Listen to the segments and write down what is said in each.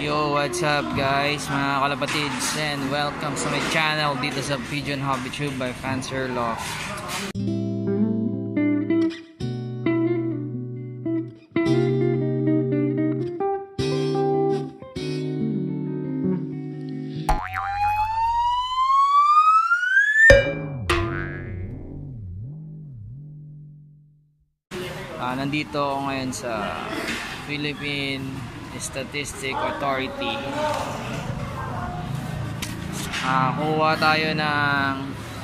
Yo, what's up guys, mga kalapatids, and welcome sa my channel dito sa Pigeon Hobby Tube by Fancer Loft. Nandito ako ngayon sa Philippine Statistic Authority. Kuha tayo ng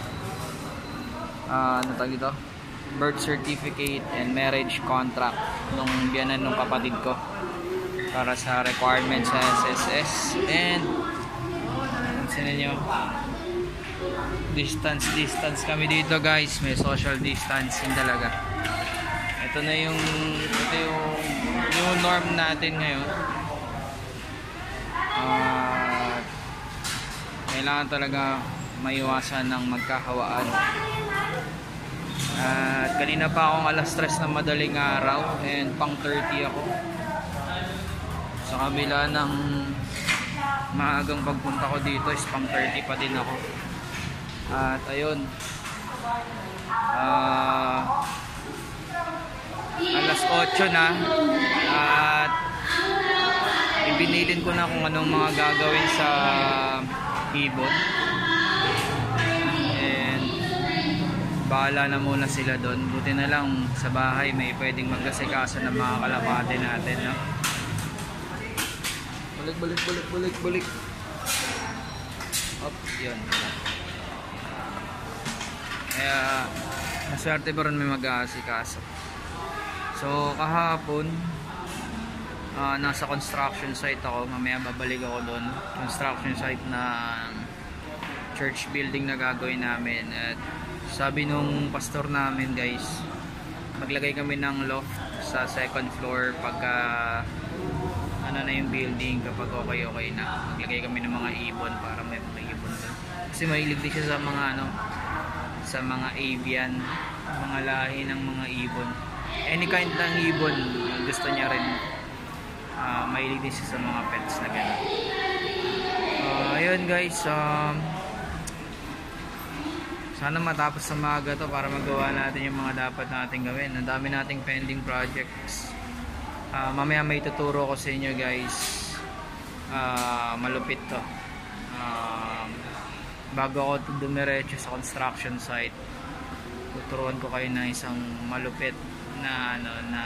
ano tawag ito? Birth certificate and marriage contract nung biyanan ng kapatid ko para sa requirements sa SSS. And sino nyo, distance kami dito guys, may social distancing talaga. Ito yung new norm natin ngayon. Kailangan talaga maiwasan ng magkahawaan. At kanina pa akong alas 3 ng madaling araw and pang 30 ako. Sa kabila ng maagang pagpunta ko dito is pang 30 pa din ako. At ayun, alas 8 na at ibinilin ko na kung anong mga gagawin sa ibon, and bahala na muna sila doon. Buti na lang sa bahay may pwedeng mag-asikaso ng mga kalapate natin, no? Balik up, yun. Kaya maswerte pa rin may mag-asikaso. So kahapon nasa construction site ako, mamaya babalik ako doon. Construction site na church building na gagawin namin. At sabi nung pastor namin guys, maglagay kami ng loft sa second floor pagka ano na yung building, kapag okay na. Maglagay kami ng mga ibon para may mga ibon doon. Kasi mahilig din siya sa mga sa mga avian, mga lahi ng mga ibon. Any kind ng ibon gusto niya rin. Mahilig din siya sa mga pets na gano'n. Ayun guys, sana matapos sa maaga to para magawa natin yung mga dapat natin gawin. Ang dami nating pending projects. Mamaya may tuturo ko sa inyo guys. Malupit to. Bago ako dumiretso sa construction site, tuturuan ko kayo ng isang malupit na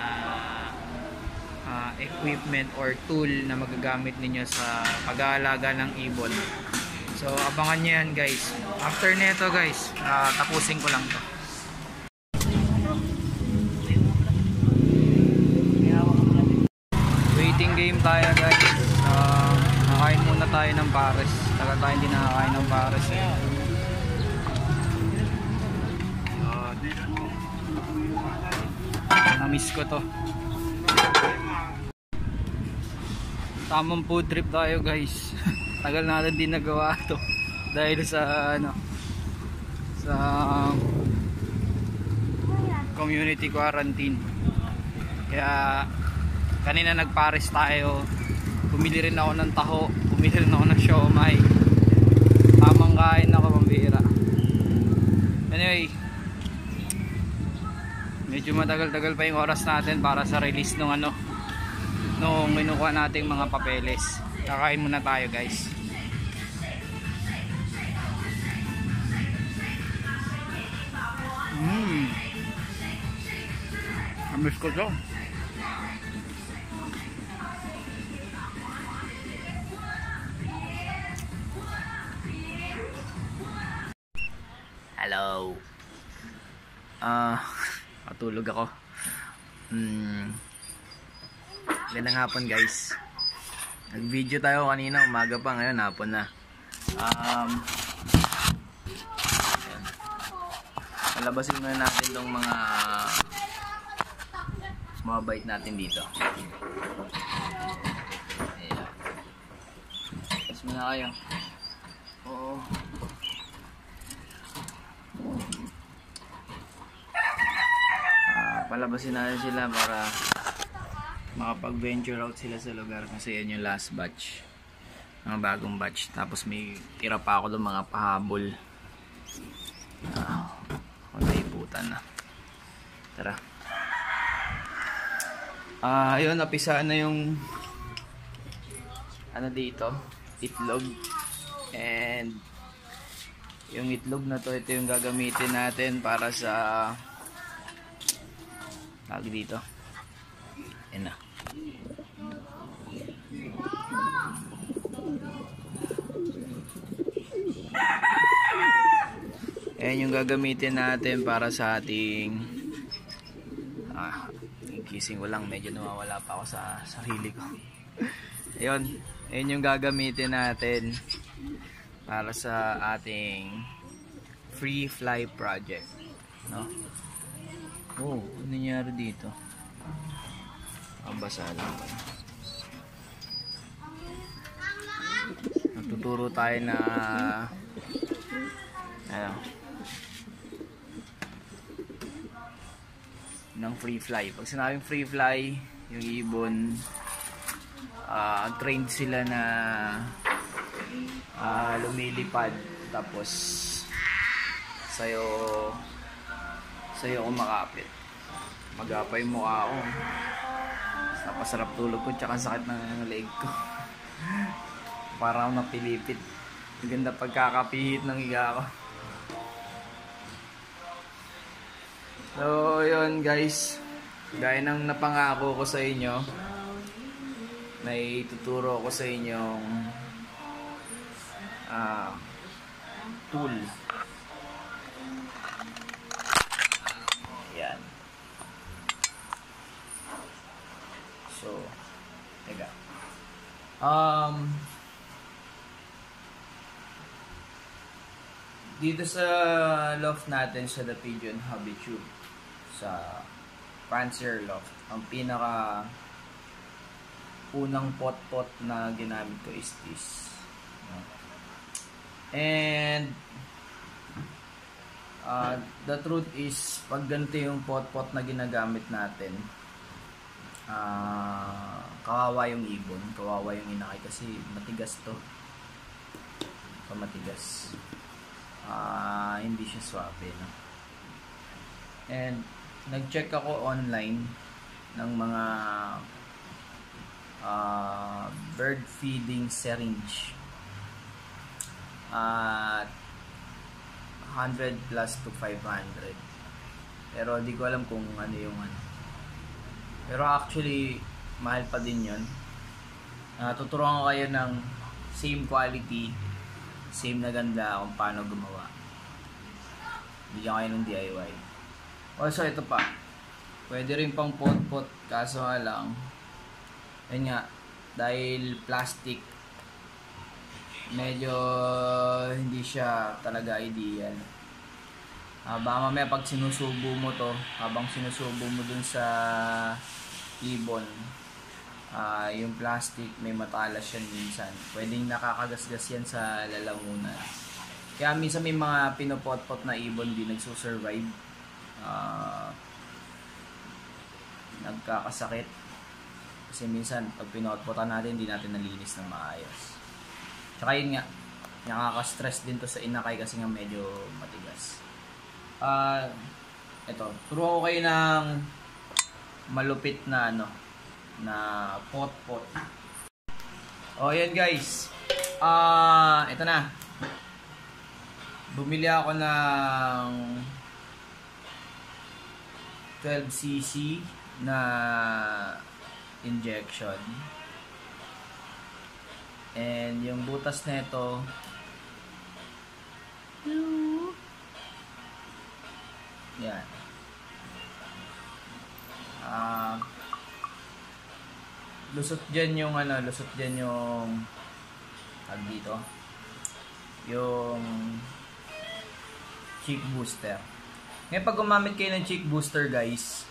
equipment or tool na magagamit ninyo sa pag-aalaga ng ibon. So abangan nyo yan guys. After neto guys, tapusin ko lang to. Waiting game tayo guys. Nakain muna tayo ng pares. Tagal tayo hindi nakakain ng pares eh. Namiss ko to. Tamang food trip tayo guys. Tagal natin din nagawa to dahil sa sa community quarantine. Kaya kanina nagpares tayo. Bumili rin ako ng taho, bumili rin ako ng siomai. Tamang kain ako, pambihira. Anyway, medyo matagal-tagal pa yung oras natin para sa release nung nung kinukuha nating mga papeles. Kakain muna tayo guys. Amiss ko to. Hello. Matulog ako. Gandang hapon guys. Nag-video tayo kanina, umaga pa, ngayon hapon na. Palabasin muna natin tong mga bait natin dito. Ayan. Tapos muna kayo. Oo. Palabasin natin sila para makapag-venture out sila sa lugar kasi yan yung last batch, mga bagong batch. Tapos may tira pa ako ng mga pahabol. Naibutan na. Tara. Ayun, napisaan na yung ano dito, itlog. And yung itlog na to, ito yung gagamitin natin para sa tawag dito. Yan na. Ayan yung gagamitin natin para sa ating gising ko lang, medyo nawawala pa ako sa sarili ko. Ayun, ayun yung gagamitin natin para sa ating free fly project, no? Oh, ano nangyari dito? Basa lang ba? Natuturo tayo na ng free fly. Pag sinabing free fly, yung ibon, trained sila na lumilipad, tapos sa'yo kumakapit. Magapay mo ako. Napasarap tulog ko, tsaka sakit ng leg ko. Parang napilipit. Maganda pagkakapihit ng higa ko. So yun guys, gaya ng napangako ko sa inyo, na ituturo ko sa inyong tool. Yan. So teka, dito sa loft natin sa The Pigeon Hobby Tube, sa fancier loft, ang pinaka unang pot na ginamit ko is this. And the truth is, pag ganito yung pot na ginagamit natin, kawawa yung ibon, kawawa yung inakay kasi matigas to. Matigas. Hindi siya swabe, no? And nag-check ako online ng mga bird feeding syringe at 100 plus to 500, pero di ko alam kung ano yung ano. Pero actually mahal pa din yun. Tuturuan ko kayo ng same quality, same na ganda kung paano gumawa. Bigyan kayo ng DIY. Also ito pa, pwede rin pang pot, kaso nga lang, yun nga, dahil plastic, medyo hindi siya talaga ideal. Baka mamaya pag sinusubo mo to, habang sinusubo mo dun sa ibon, yung plastic may matalas yan minsan. Pwedeng nakakagasgas yan sa lalamunan. Kaya minsan may mga pinopot-pot na ibon di nagsusurvive. Nagkakasakit. Kasi minsan pag pinotpotan natin, hindi natin nalinis ng maayos. Tsaka yun nga, nakaka-stress din to sa inakay kasi nga medyo matigas. Ito, turuan ko kayo ng malupit na na pot. Yan guys. Ito na. Bumili ako ng 12cc na injection. And yung butas nito, yan. Lusot dyan yung tag dito, yung cheek booster. Ngayon pag gumamit kayo ng cheek booster guys,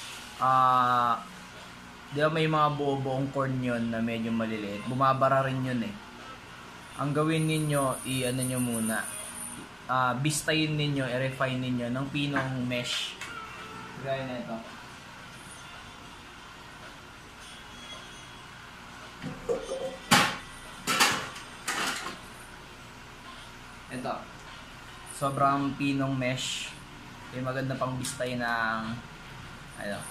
di ba may mga buo-buong corn yun na medyo maliliit, bumabara rin yun eh. Ang gawin ninyo, i-ano nyo muna, bistayin ninyo, i-refine ninyo ng pinong mesh, gaya na ito. Ito. Sobrang pinong mesh. Yung maganda pang bistay ng ano,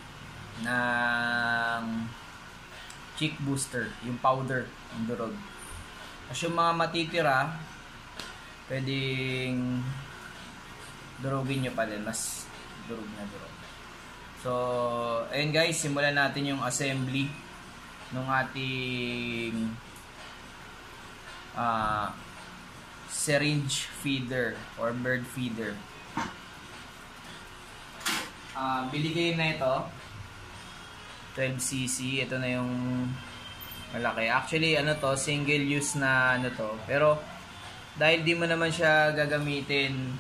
ng cheek booster, yung powder, yung durog. Kasi yung mga matitira, pwedeng durugin nyo pa din, mas durog na durog. So, ayun guys, simulan natin yung assembly ng ating syringe feeder or bird feeder. Bili kayo na ito, 12cc. Ito na yung malaki. Actually, ano to, single use na ano to. Pero, dahil di mo naman siya gagamitin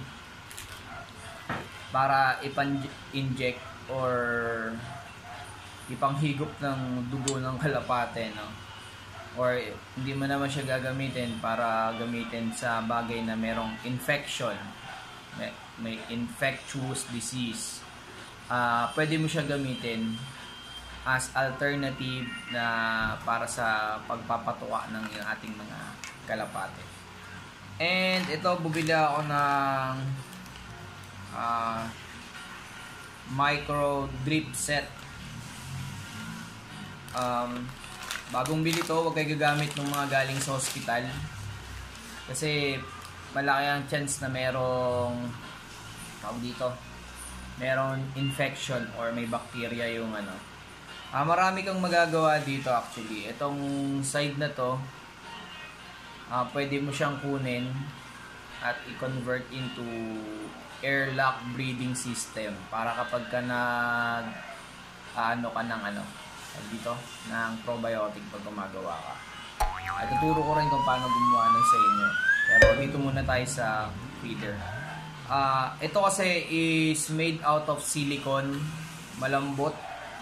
para ipan-inject or ipanghigop ng dugo ng kalapate, no? Or hindi mo naman siya gagamitin para gamitin sa bagay na merong infection, may infectious disease. Pwede mo siya gamitin as alternative na para sa pagpapatuwa ng ating mga kalapate. And ito, bumili ako ng micro drip set. Bagong bili to, huwag kayo gagamit ng mga galing sa hospital kasi malaki ang chance na merong infection or may bacteria yung ano. Marami kang magagawa dito actually. Itong side na to, pwede mo siyang kunin at i-convert into airlock breathing system para kapag ka dito ng probiotic pag gumagawa ka. At tuturo ko rin kung paano gumawa nun sa inyo. Pero dito muna tayo sa feeder. Ito kasi is made out of silicone, malambot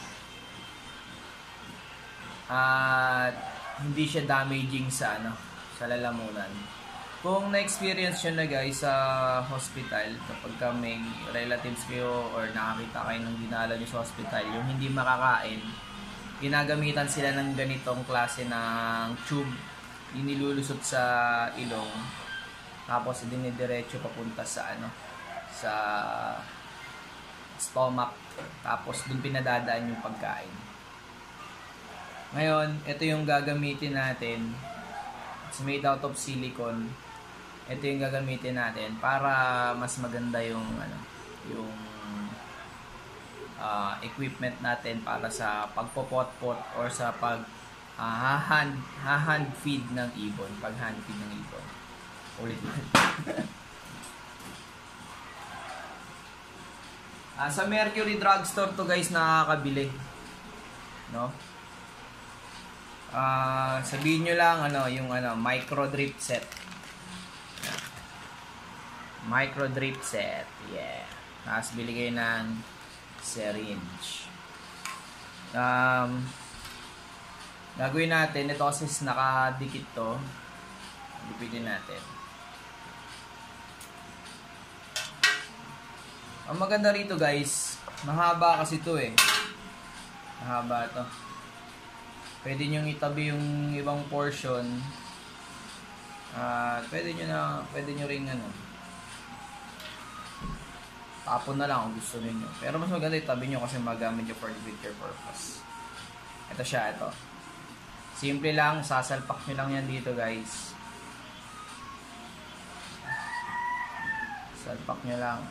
at hindi siya damaging sa lalamunan. Kung na-experience nyo na guys sa hospital, kapag ka may relatives kayo or nakakita kayo ng dinala nyo sa hospital, yung hindi makakain, ginagamitan sila ng ganitong klase ng tube, inilulusot sa ilong, tapos dinidiretso papunta sa sa stomach, tapos dun pinadadaan yung pagkain. Ngayon, ito yung gagamitin natin. It's made out of silicone. Ito yung gagamitin natin para mas maganda yung equipment natin para sa pagpopot-pot or sa hand feed ng ibon, pag-hand feed ng ibon. Ulit. Sa Mercury Drugstore to guys nakakabili, no? Sabihin nyo lang yung micro drip set. Micro drip set. Yeah. Tapos bili kayo ng syringe. Gagawin natin ito kasi nakadikit to. Dipidin natin. Ang maganda rito guys, mahaba kasi to eh. Mahaba to. Pwede nyo itabi yung ibang portion. Pwede nyo ring tapon na lang kung gusto niyo. Pero mas maganda itabi nyo kasi magamit nyo for the future purpose. Ito siya, ito. Simple lang, sasalpak nyo lang yan dito guys. Salpak nyo lang.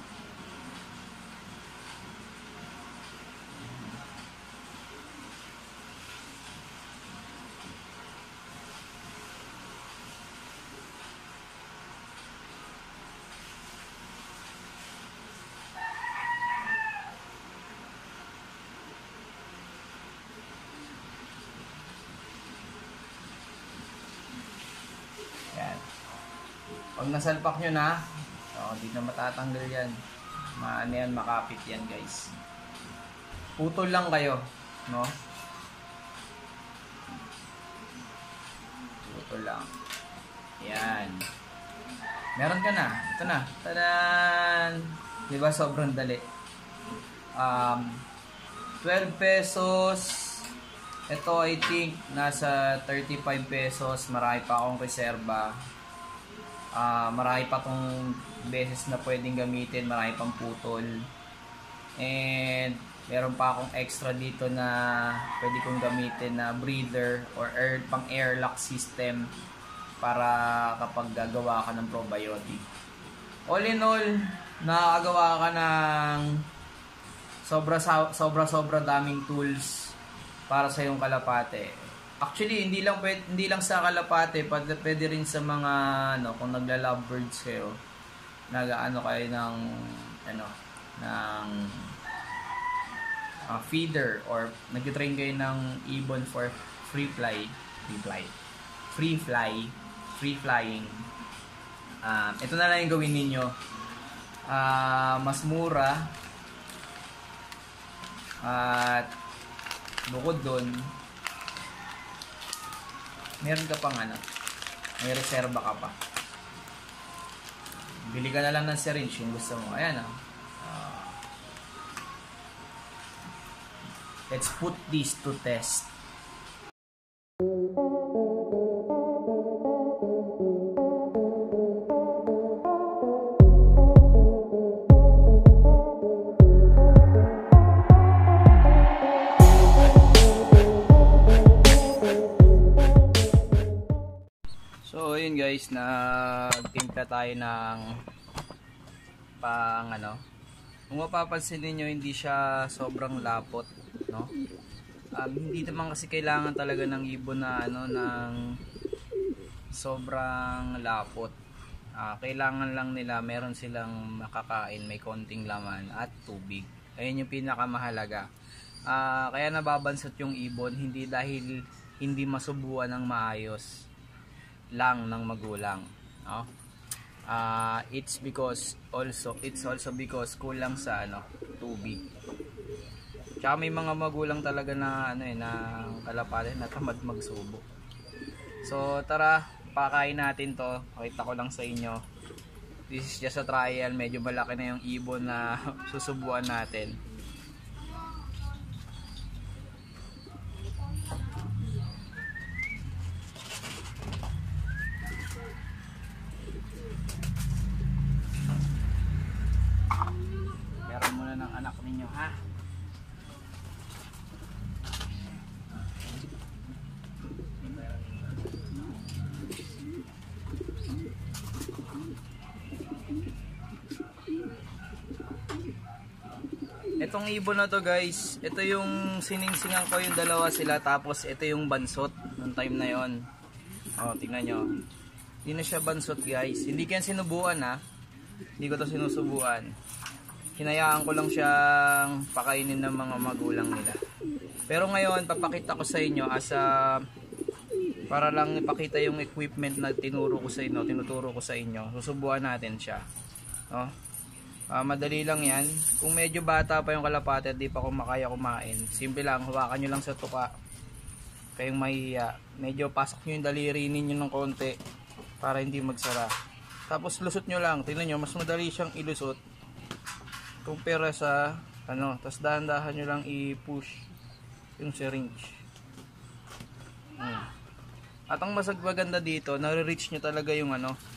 Pag nasalpak nyo na, hindi na matatanggal yan. Makapit yan guys. Putol lang kayo, no? Putol lang. Yan. Meron ka na. Ito na. Tadan! Diba sobrang dali? 12 pesos Ito I think nasa 35 pesos. Marami pa akong reserba. Marami pa tong beses na pwedeng gamitin. Marami pang putol. And meron pa akong extra dito na pwede kong gamitin na breather or pang airlock system para kapag gagawa ka ng probiotic. All in all, nakakagawa ka ng sobra daming tools para sa iyong kalapate. Actually, hindi lang sa kalapate, pwede rin sa mga kung nagla-lovebirds kayo, nag-ano kayo ng feeder or nag-train kayo ng ibon for free flying. Ito na lang yung gawin ninyo. Mas mura at bukod doon meron ka pang may reserba ka pa. Bili ka na lang ng syringe kung gusto mo. Ayan let's put this to test. So yun guys, nagtimpla tayo ng pang kung mapapansin niyo hindi siya sobrang lapot, no? Hindi naman kasi kailangan talaga ng ibon na ng sobrang lapot. Kailangan lang nila meron silang makakain, may konting laman at tubig. Ayun yung pinakamahalaga. Kaya nababansot yung ibon hindi dahil hindi masubuan ng maayos lang ng magulang, no? It's also because kulang sa tubig. Tsaka may mga magulang talaga na na kalapate na tamad magsubo. So tara, pakain natin to. Pakita ko lang sa inyo. This is just a trial. Medyo malaki na yung ibon na susubuan natin. Meron muna ng anak ninyo, ha? Itong ibon na to guys, ito yung siningsingan ko, yung dalawa sila, tapos ito yung bansot nung time na yon. Tingnan nyo, hindi na siya bansot guys, hindi ko yan sinubuan hindi ko to sinusubuan, hinayaan ko lang siyang pakainin ng mga magulang nila. Pero ngayon papakita ko sa inyo para lang ipakita yung equipment na tinuturo ko sa inyo. Susubuan natin siya, madali lang yan. Kung medyo bata pa yung kalapate at di pa makaya kumain, simple lang, hawakan nyo lang sa tuka. Kayong mahihiya, medyo pasok nyo yung daliri ninyo ng konti para hindi magsara, tapos lusot nyo lang. Tingnan nyo, mas madali siyang ilusot kumpara sa tapos dahan-dahan nyo lang i-push yung syringe. At ang maganda dito, nare-reach nyo talaga yung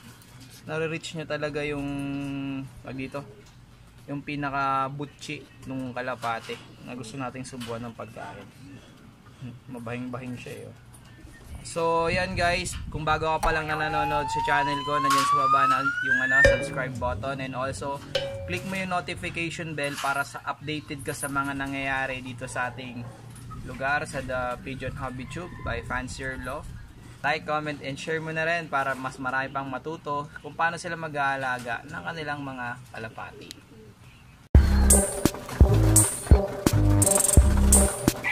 yung pinaka butchi nung kalapate na gusto nating subuan ng pagkain. Mabahing-bahing siya So yan guys, kung bago ka pa lang na nanonood sa channel ko, nandiyan sa baba na yung subscribe button, and also click mo yung notification bell para sa updated ka sa mga nangyayari dito sa ating lugar sa The Pigeon Hobby Tube by Fancier Loft. Like, comment, and share mo na rin para mas marami pang matuto kung paano sila mag-aalaga ng kanilang mga kalapati.